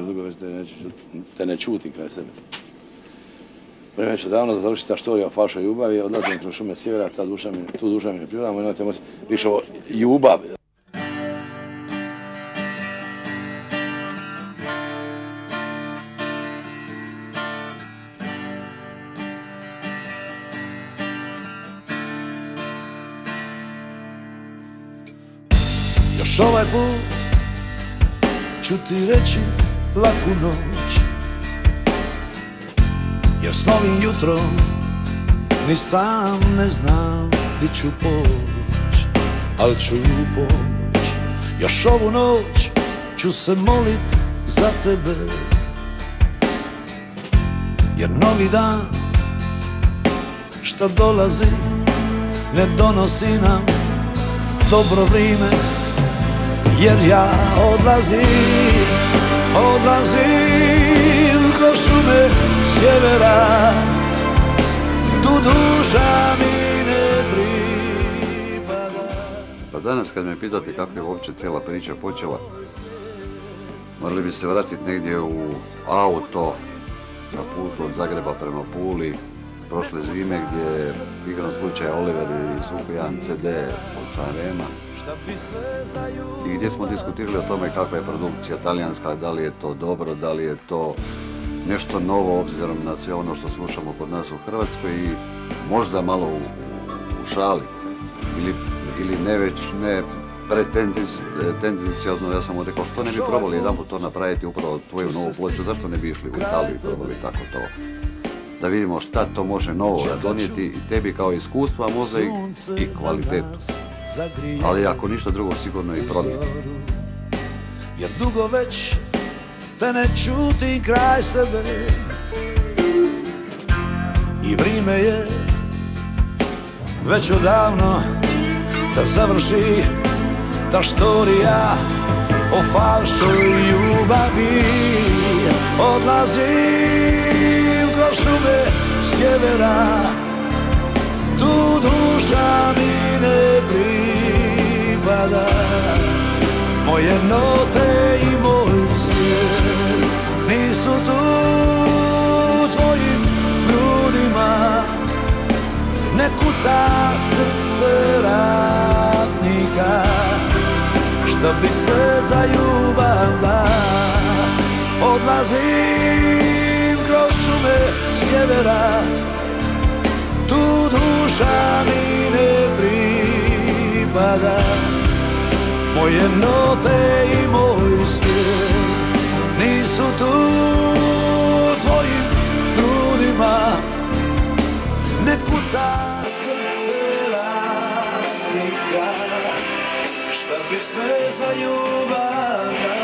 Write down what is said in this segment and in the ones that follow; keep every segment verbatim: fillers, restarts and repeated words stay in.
dugo već te ne čuti kraj sebe. Vrijeme će davno da završi ta štorija o falšoj ljubavi, odlazim kroz šume sjevera, ta duša mi, tu duša mi ne privadamo, nemojte moći više o ljubav. Još ovaj put ću ti reći laku noć, jer s novim jutrom ni sam ne znam di ću poć, al ću poć. Još ovu noć ću se molit za tebe, jer novi dan šta dolazi ne donosi nam dobro vrijeme. Jer ja odlazim, odlazim kroz šume sjevera, tu duša mi ne pripada. Pa danas kad me pitate kako je uopće cijela priča počela, morali bi se vratiti negdje u auto na putu od Zagreba prema Puli prošle zime, gdje je igrom slučaja Oliver izvukao jedan ce de od Sanrema i gdje smo diskutirali o tome kakva je produkcija talijanska, da li je to dobro, da li je to nešto novo obzirom na sve ono što slušamo kod nas u Hrvatskoj i možda malo u, u šali ili, ili ne već ne pretendencijozno. Ja sam mu rekao što ne bi probali jedanput to napraviti upravo tvoju novu ploču, zašto ne bi išli u Italiju i probali tako to, da vidimo šta to može novo donijeti i tebi kao iskustvo, a možda i, i kvalitetu. Ali ako ništa drugo, sigurno i promjenu. Jer dugo već te ne čutim kraj sebe i vrijeme je već odavno da završi ta štorija o falšoj ljubavi. Odlazim kroz šume sjevera, tu duša mi ne pripada. Moje note i moj svijet nisu tu tvojim grudima, ne kuca srce ratnika, što bi sve za ljubav da. Odlazim kroz šume sjevera, tu duša mi ne pripada. Moje note i moj svijet nisu tu tvojim grudima, ne kuca srce radnika, šta bi sve za ljubav da.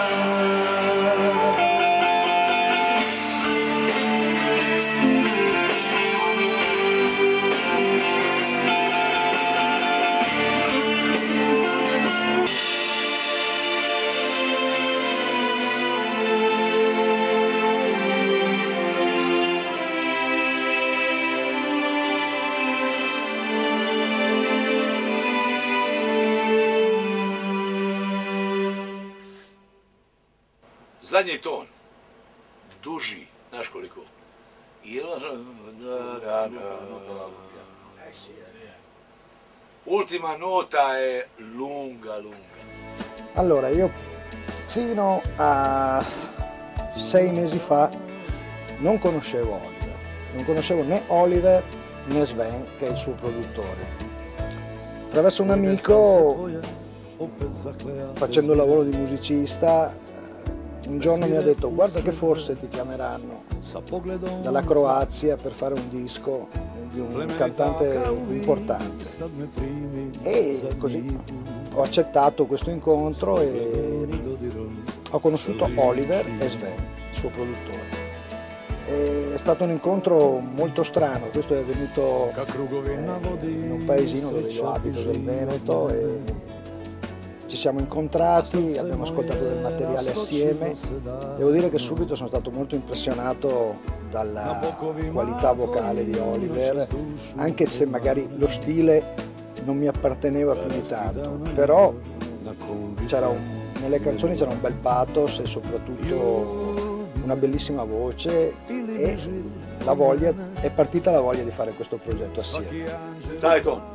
Zadnji ton, duži, znaš koliko? Ultima nota è lunga, lunga. Allora, io fino a sei mesi fa non conoscevo Oliver, non conoscevo né Oliver né Sven, che è il suo produttore. Attraverso un amico, facendo il lavoro di musicista, un giorno mi ha detto: guarda che forse ti chiameranno dalla Croazia per fare un disco di un cantante importante. E così ho accettato questo incontro e ho conosciuto Oliver e Sven, il suo produttore. E è stato un incontro molto strano. Questo è avvenuto eh, in un paesino dove io abito, del Veneto, e ci siamo incontrati, abbiamo ascoltato del materiale assieme. Devo dire che subito sono stato molto impressionato dalla qualità vocale di Oliver, anche se magari lo stile non mi apparteneva più di tanto, però c'era un nelle canzoni c'era un bel pathos e soprattutto una bellissima voce e la voglia, è partita la voglia di fare questo progetto assieme. Dai Tom.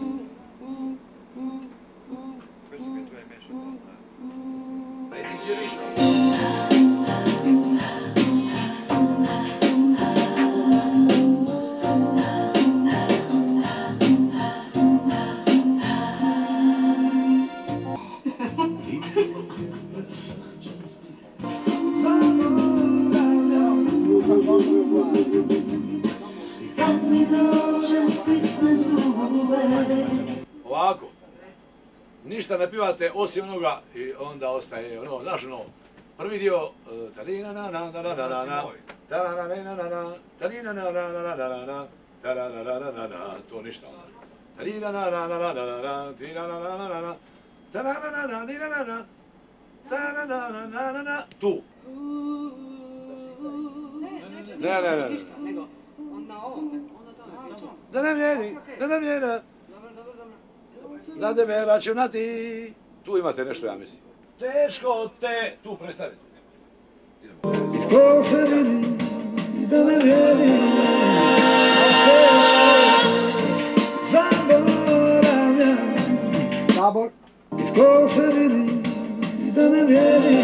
Ovako, ništa ne pivate osim onoga i onda ostaje ono, znaš ono, prvi dio talina na na na na na na na talina na na na talina na na na na na na talina na na na na, to ništa onda. Talina na na na na na na talina na na na na na talina na na na na na talina na na na na na, tu. Ne, ne, ne. Nego, onda ovome, onda to. Da ne vjeri, da ne vjeri. Dobro, dobro, dobro. Da deve računati. Tu imate nešto, ja mislim. Teško te, tu prestanite. Iz kog se vidi da ne vjeri, zaboravljam. Sabor. Iz kog se vidi da ne vjeri,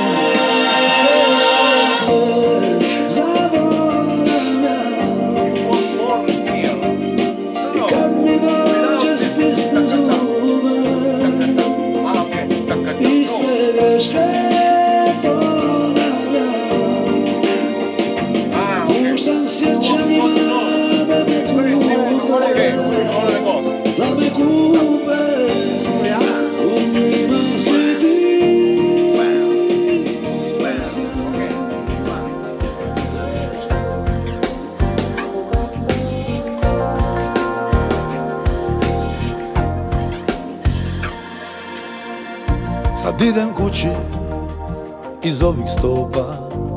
sad idem kući iz ovih stopa,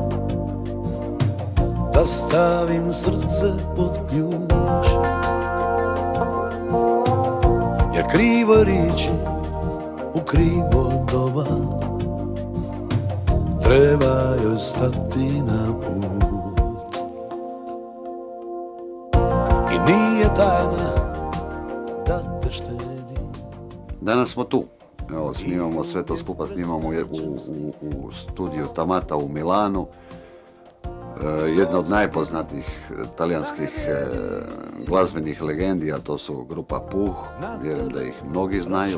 da stavim srce pod ključ, jer krivo riči u krivo doba, treba joj stati na put. I nije tajna da te štedi. Danas smo tu. Evo, snimamo sve to skupa, snimamo u, u, u studiju Tamata u Milanu. E, jedna od najpoznatijih talijanskih e, glazbenih legendi, a to su grupa Puh, vjerujem da ih mnogi znaju.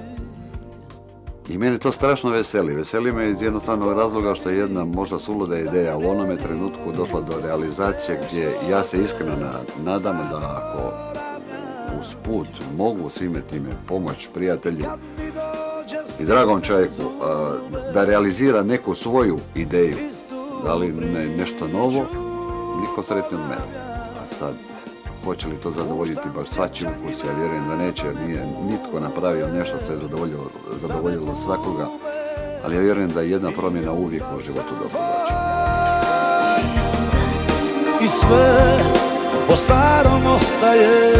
I meni to strašno veseli. Veseli me iz jednostavnog razloga što je jedna možda suluda ideja u onome trenutku došla do realizacije gdje ja se iskreno nadam da ako uz put mogu svime time pomoć prijatelju i dragom čovjeku da realizira neku svoju ideju, da li ne, nešto novo, niko sretniji od mene. A sad, hoće li to zadovoljiti baš svačiji ukus, ja vjerujem da neće, jer nije nitko napravio nešto što je zadovoljilo, zadovoljilo svakoga, ali ja vjerujem da jedna promjena uvijek u životu dobro dođe. I sve po starom ostaje,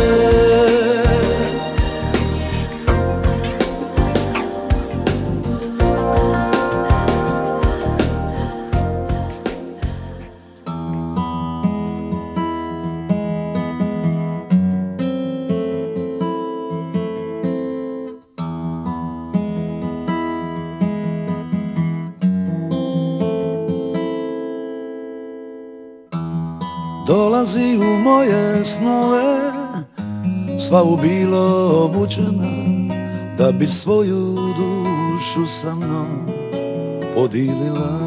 dolazi u moje snove, sva u bilo obučena, da bi svoju dušu sa mnom podilila.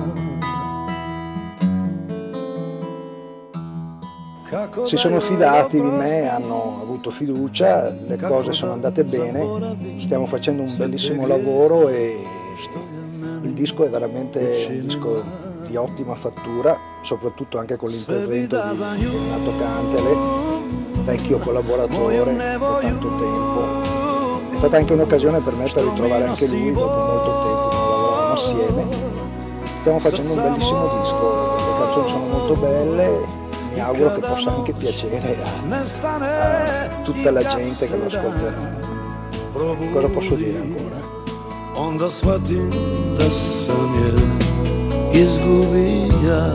Si sono fidati di me, hanno avuto fiducia, le cose sono andate bene, stiamo facendo un bellissimo lavoro e il disco è veramente un disco di ottima fattura, soprattutto anche con l'intervento di Renato Cantele, vecchio collaboratore da tanto tempo. È stata anche un'occasione per me per ritrovare anche lui dopo molto tempo che lavoravamo assieme. Stiamo facendo un bellissimo disco, le canzoni sono molto belle, mi auguro che possa anche piacere a, a tutta la gente che lo ascolterà. Cosa posso dire ancora? Onda shvatim da sam je izgubija.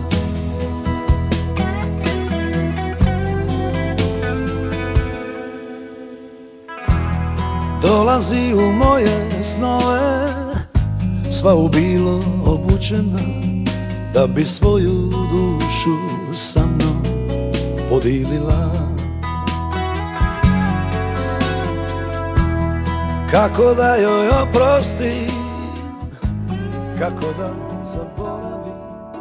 Dolazi u moje snove, sva u bilo obučena, da bi svoju dušu sa mnom podilila. Kako da joj oprostim, kako da zaboravim,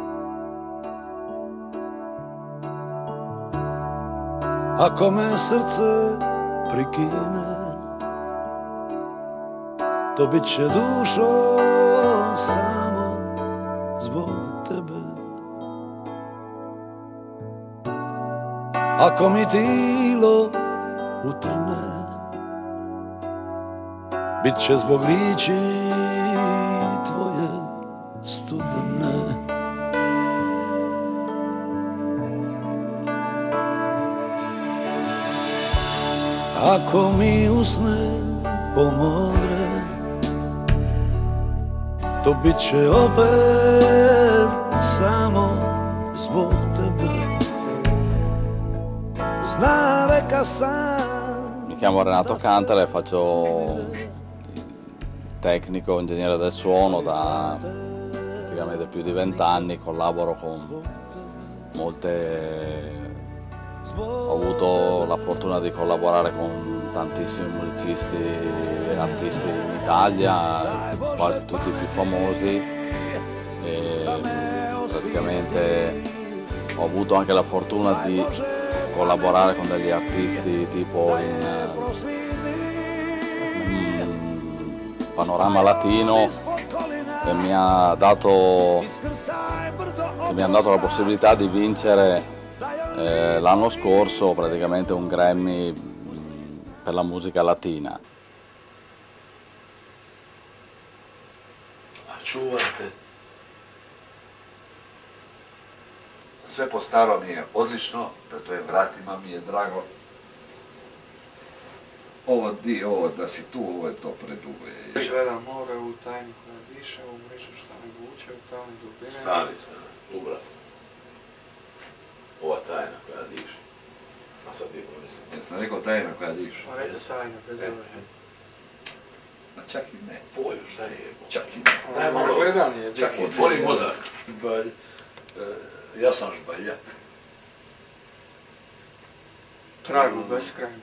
ako me srce prikine, to bit će dušo samo zbog tebe. Ako mi tilo utrne, bit će zbog riči tvoje studene. Ako mi usne pomore, to bit će opet samo zbog tebe. Zna, reka sam. Mi chiamo Renato Cantale, faccio tecnico, ingegnere del suono da praticamente più di vent'anni, collaboro con molte... Ho avuto la fortuna di collaborare con tantissimi musicisti e artisti in Italia, quasi tutti i più famosi, e praticamente ho avuto anche la fortuna di collaborare con degli artisti tipo in, in panorama latino, che mi ha dato, che mi ha dato la possibilità di vincere eh, l'anno scorso praticamente un Grammy per la musica latina. A čuvate. Sve po staro mi je odlično, pred tvojim vratima mi je drago. Ovo di, ovo da si tu, ovo je to predugo. Gleda more u tajni koja diše, u mrižu šta ne vuče, u tajni dubine. Stani, stani, ubrat. Ova tajna koja diše. A sad ti pomislim. Jesam rekao tajna koja diše? Pa rekao tajna, bez ove. Ma čak i ne. Polju, šta je? Čak i ne. Daj malo gledanje. Čak i otvori mozak. Ja sam žbalja. Tragu, beskrajno.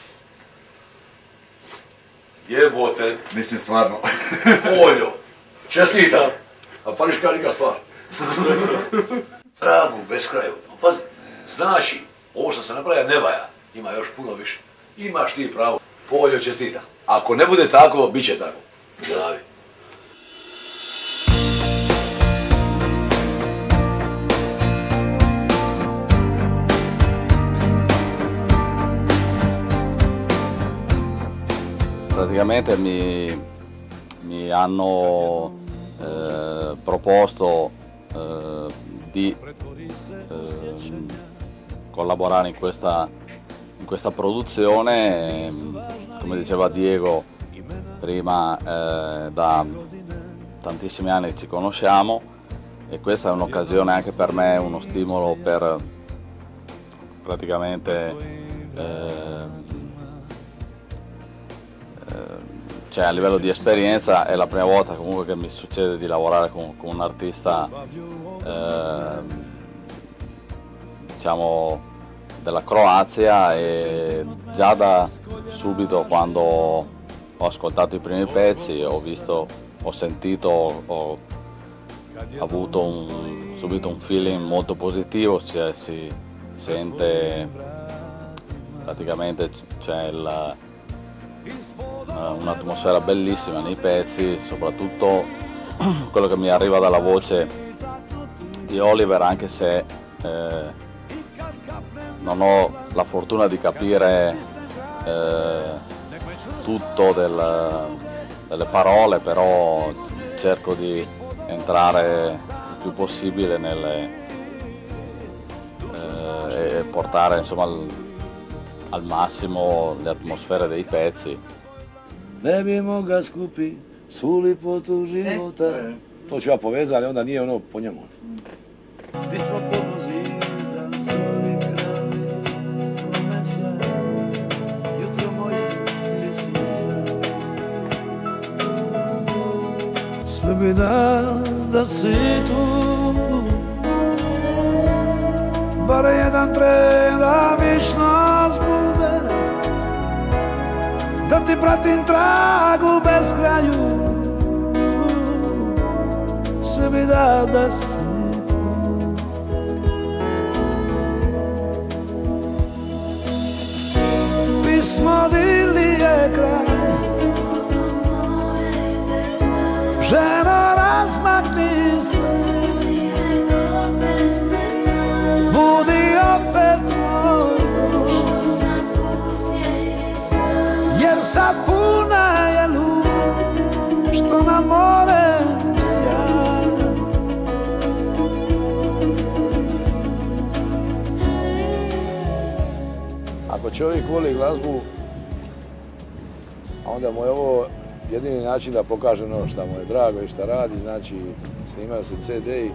Jebote. Mislim stvarno. Poljo. Čestitam. A pališ kao neka stvar. Tragu, beskraju. Pazi, znači, ovo što se napravlja ne vaja. Ima još puno više. Imaš ti pravo. Poljo, čestitam. Ako ne bude tako, bit će tako. Zdravi. Praticamente mi, mi hanno eh, proposto eh, di eh, collaborare in questa, in questa produzione, come diceva Diego prima, eh, da tantissimi anni ci conosciamo e questa è un'occasione anche per me, uno stimolo per praticamente eh, cioè a livello di esperienza è la prima volta comunque che mi succede di lavorare con, con un artista eh, diciamo della Croazia, e già da subito quando ho ascoltato i primi pezzi ho visto, ho sentito, ho avuto un, subito un feeling molto positivo, cioè si sente praticamente c'è il un'atmosfera bellissima nei pezzi, soprattutto quello che mi arriva dalla voce di Oliver, anche se eh, non ho la fortuna di capire eh, tutto del, delle parole, però cerco di entrare il più possibile nelle, eh, e portare insomma al, al massimo le atmosfere dei pezzi. Ne bi moga skupi svu lipotu života. To ću ja povezati, ali onda nije ono po njemu. Di smo podnozi za zori kraj, promesja, jutro moje ili sisa. Sve bi da, da si tu, bar jedan tren da višnost bude, da ti pratim tragu bez kraju. Sve bi da, da si tu. Pismo dili je kraj, ženo razmakni se, budi opet moj dom, jer sad puna je luna što na more sjaja. Ako čovjek voli glazbu, onda mu je ovo jedini način da pokaže ono što mu je drago i što radi, znači snimaju se ce de-i,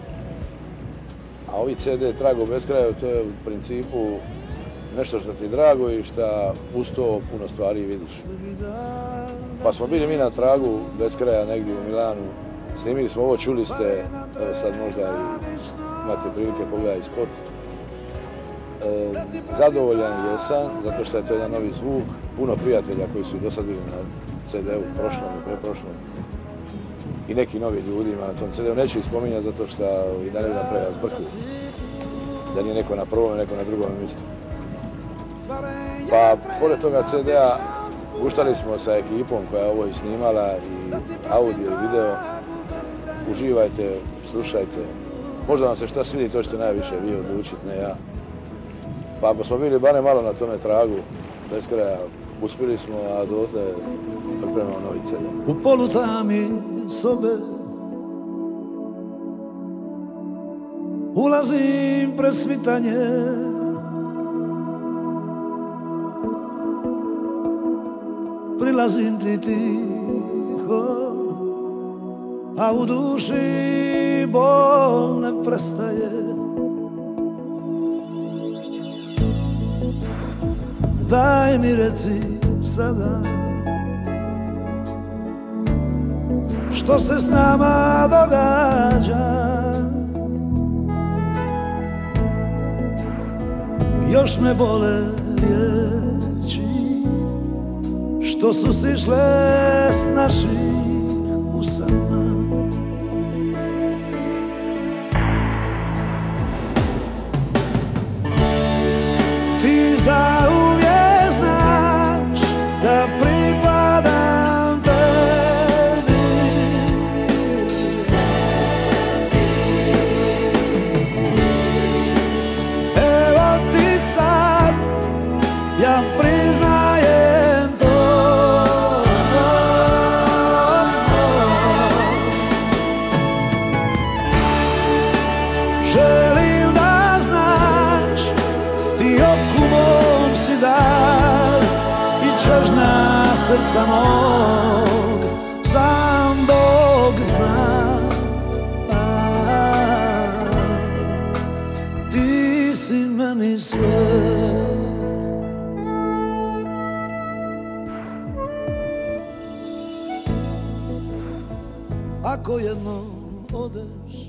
a ovi ce de Trago bez kraja, to je u principu nešto što ti je drago i što uz to puno stvari vidiš. Pa smo bili mi na Tragu bez kraja negdje u Milanu, snimili smo ovo, čuli ste, evo sad možda i imate prilike pogledati spot. E, zadovoljan jesam, zato što je to jedan novi zvuk, puno prijatelja koji su i do sad bili na ce de-u, prošlom i preprošlom. I neki novi ljudi ima na tom ce de-u, neću ih spominjati zato što i dalje napravlja zbrku. Da nije neko na prvom, neko na drugom mjestu. Pa, pored toga ce de-a, guštali smo sa ekipom koja je ovo i snimala, i audio i video. Uživajte, slušajte. Možda vam se šta svidi, to ćete najviše vi odlučiti, ne ja. Pa ako smo bili barem malo na tome tragu, bez kraja, uspjeli smo, a dotle pripremamo novi ce de. U polutami sobe ulazim pred svitanje, prilazim ti tiho, a u duši bol ne prestaje. Daj mi reci sada, što se s nama događa. Još me bole riječi što su sišle s naših usana. Ti zauvijek znaš da pripadam tebi. Evo ti sad, ja priznajem to. Želim da znaš, ti oku mom si dar i čežnja srca mog, sam Bog zna. Ti si meni sve. Ako jednom odeš,